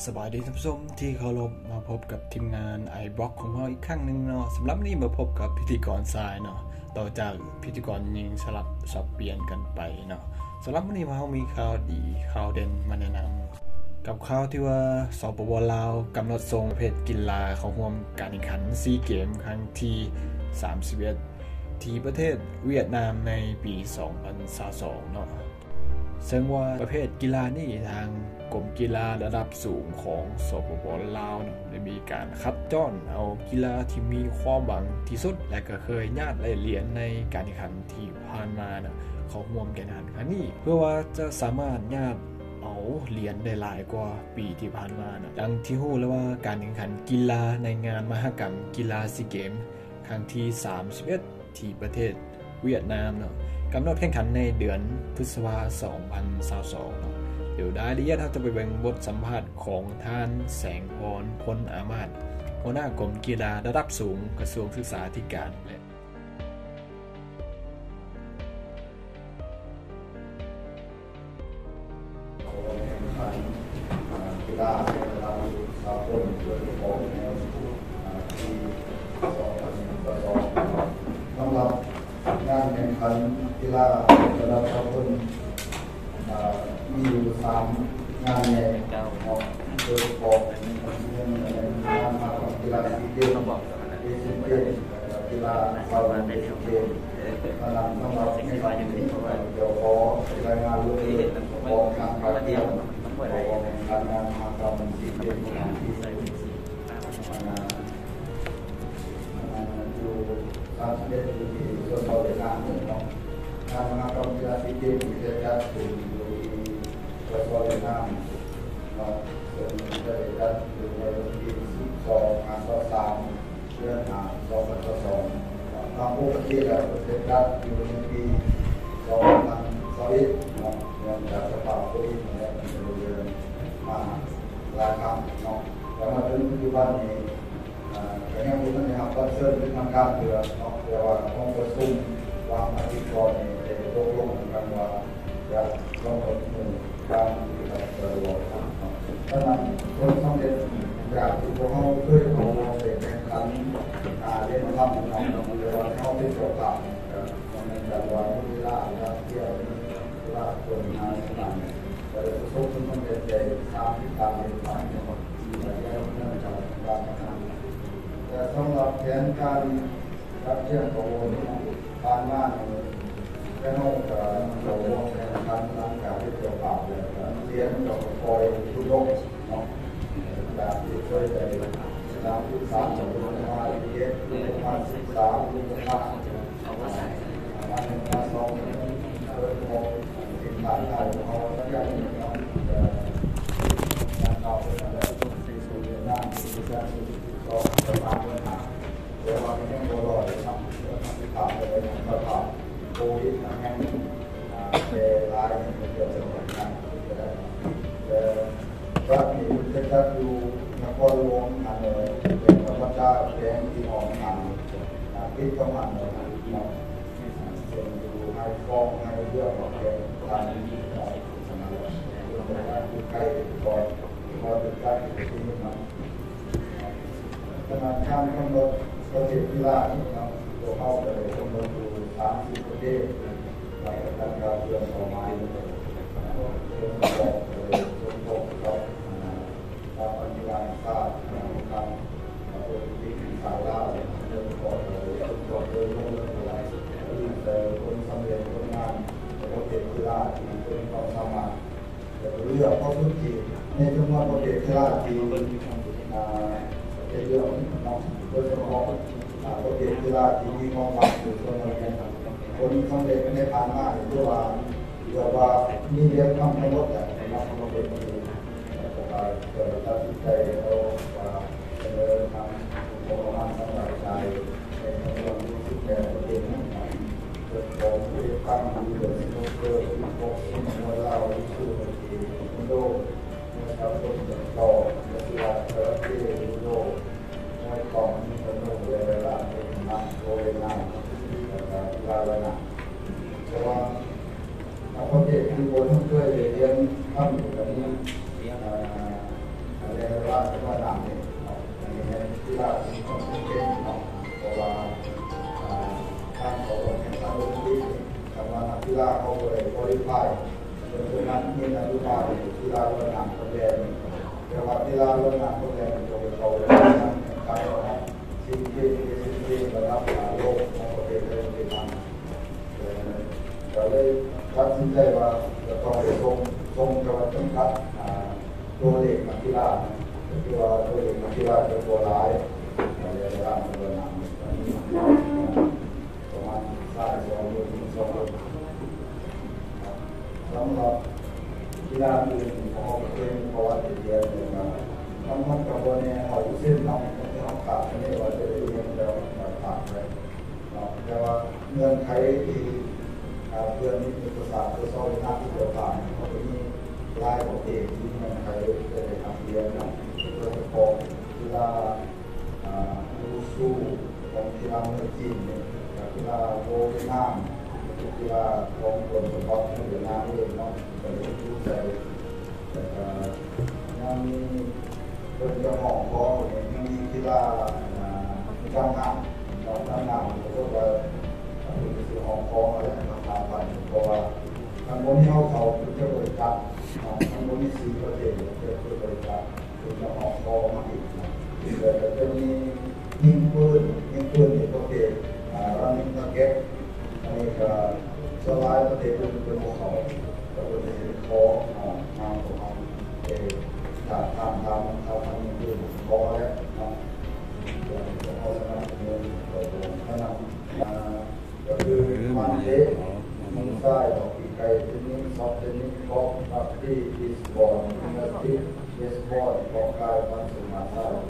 สบายดีท่านผู้ชมที่เคารพมาพบกับทีมงานไอบล็อกของเราอีกครั้งหนึ่งเนาะสำหรับนี้มาพบกับพิธีกรทรายเนาะต่อจากพิธีกรยิงสลับสับเปลี่ยนกันไปเนาะสำหรับวันนี้เรามีข่าวดีข่าวเด่นมาแนะนำกับข่าวที่ว่าสปป.ลาวกำหนดส่งประเภทกีฬาเข้าร่วมการแข่งขันซีเกมครั้งที่31ที่ประเทศเวียดนามในปี2022เนาะซึ่งว่าประเภทกีฬานี้ทางกรมกีฬาระดับสูงของสปป.ลาวได้มีการคัดจ้อนเอากีฬาที่มีความหวังที่สุดและก็เคยญาติได้เหรียญในการแข่งขันที่ผ่านมาเข้าร่วมการแข่งขันครั้งนี้เพื่อว่าจะสามารถญาติเอาเหรียญได้หลายกว่าปีที่ผ่านมาดังที่รู้แล้วว่าการแข่งขันกีฬาในงานมหกรรมกีฬาซีเกมครั้งที่31ที่ประเทศเวียดนามกำหนดแข่งขันในเดือนพฤษภาคม2022เดี๋ยวได้ละเอียดเราจะไปเบิ่งบทสัมภาษณ์ของท่านแสงพรพลอามาตย์หัวหน้ากรมกีฬาระดับสูงกระทรวงศึกษาธิการและกีฬาระดับสากลโดยเฉพาะในปี2022สำหรับงานแข่งขันกีฬาระดับสากลมีอยู่3งานใหญ่โดยเฉพาะงานมหกรรมกีฬาซีเกมเอเชียนเกมกีฬาเซาท์เอเชียนเกมสำหรับในการแข่งขันเดี๋ยวขอรายงานเรื่องของการการเตรียมของการงานมหกรรมซีเกมที่อยู่31อยู่ที่ส่วนเวียดนามเนาะงานมหกรรมกีฬาซีเกมที่จะจัดขึ้นอยู่ที่ส่วนเวียดนามเนาะส่วนจะจัดอยู่ในวันที่12-13เดือน2022ตามปกติแล้วจะจัดอยู่ในปี2021เนาะเนื่องจากสภาพโควิดเนี่ยมันจะเดินมาหลายครั้งเนาะแต่มาถึงปัจจุบันนี้แต่ยังมีปัญหาคอนเซิร์นเป็นทางการเมืองเนาะแต่ว่าต้องประชุมวางอาทิตย์ก่อนนี้ได้ตกลงกันว่าจะลงมือการที่จะสะดวกเนาะฉะนั้นคนสำเร็จจากที่พวกเขาเคยเอาเป็นแข่งขันเล่นทำเนาะหรือว่าเขาเป็นตัวกลางในการวางเวลาเที่ยวเวลาคนงานต่างๆแต่ประสบผลสำเร็จในการเล่นทำเนี่ยแล้วเนื่องจากการทำแต่สำหรับแผนการรับเชื่อมต่อผ่านมาแค่ห้องกับเราแข่งขันร่างกายที่เกี่ยวกับเรียนกับคอยทุกโลกเนาะจากที่เคยได้สนามฟุตซอลจากโรงพยาบาลเรียนโรงพยาบาลศึกษาโรงพยาบาลมาสองเริ่มมองสิ่งต่างๆเขาอย่างนี้เนาะการเข้าไปอะไรที่สุดเลยนะที่จะก็จะตามปัญหาเดี๋ยวเราไม่ต้องรอเลยครับเดี๋ยวทำที่ถามเลยเราถามโควิดนะแห่งเวลาอย่างเดียวจะเหมือนกันรัฐนี้จะจัดอยู่นครหลวงอันเลยเป็นพระพุทธแดงที่หอมอันพิษก็มันเลยเนาะเป็นอยู่ให้ฟองให้เรื่องของแกงทานที่เราสมัยเรื่องการดูใกล้ก่อนพอถึงใกล้ที่นี่มันขณะการกำหนดประเทศกีฬาที่เราตัวเข้าไปกำหนดอยู่30ประเทศหลังจากการเรื่องต่อมาเรื่องของปัจจุบันศาสตร์การโดยที่สาวลาวเรื่องก่อนเลยก่อนเลยลงเลยหลายสุดแต่คนสำเร็จคนงานประเทศกีฬาที่เป็นความสามารถเรื่องข้อพื้นที่ในจำนวนประเทศกีฬาที่เป็นเรื่องน้องโดยเฉพาะประเทศกีฬาที่มีความหวังอยู่ส่วนหนึ่งคนสำเร็จในผ่านมาหรือว่ามีเรื่องทำทั้งหมดแต่เราทำเป็นเกิดตัดสินใจเราเสนอทางโรงพยาบาลสมัยใจในจำนวนที่แต่ประเด็นนั้นเกิดของผู้ตั้งหรือเกิดเกิดของเมื่อเราชื่อที่อินโดนะครับต้นต่อและที่ว่าเกิดที่อินโดในของอินโดเวลาเป็นนักโรยน้ำนะครับลาละนะเพราะว่าประเทศที่คนเคยเรียนทำอยู่แบบนี้ แล้ฬาที่ต้องเก่งเนาะเพราะว่าทางเขาแข่งขันโอลิมปิกทำมานักกีฬาเขาเลยคุริฟายเป็นนั้นมีนโยบายกีฬาระดับประเทศแต่ว่ากีฬาระดับประเทศโดยเขาเลยนั่งแข่งขันนะสิ่งที่ระดับโลกของประเทศเลยเป็นนั้นเราได้ตัดสินใจว่าจะต้องไปส่งจังหวัดจำกัดตัวเด็กนักกีฬาคือว่าตัวเด็กนักกีฬาจะตัวร้ายเราจะได้รับเงินนำประมาณ2,000,000สำหรับกีฬาอื่นของประเทศเพราะว่าติดเตียงเลยนะมันกับวันนี้เขาอยู่เส้นน้องที่เขาขาดไม่ว่าจะได้เรียนแล้วขาดไปแต่ว่าเงื่อนไขที่เพื่อนที่มีภาษาเพื่อสอนนักที่เกี่ยวกับเขาจะมีลายของเอกที่เงื่อนไขจะได้ทำเรียนนะโดยเฉพาะกีฬาลูซูของกีฬาเมืองจีนเนี่ยกีฬาโบว์น้ำกีฬาของคนสปอร์ตที่เวียดนามเองเนาะก็เลยรู้ใจแต่ยังมีเป็นเจ้าของคอเนี่ยยังมีกีฬาจ้างงานเราจ้างงานก็จะเป็นสื่อของคออะไรต่างๆเพราะว่าทางบนที่เขาจะบริการทางบนที่4ประเทศจะบริการเป็นเจ้าของคอมาอีกแต่จะมียิงปืนในประเทศรันนิ่งตะเก็บอันนี้ก็สลายประเทศเป็นภูเขาก็เป็นคอทางของเขาจากทางยิงปืนคอแล้วเขาสนับสนุนเขานำก็คือมันเล็กมุมซ้ายออกอีกไกลเทนนิสซอฟเทนนิสกอล์ฟรักบี้บีสบอลยิมนาสติกเบสบอลกองกายมันสมาธิ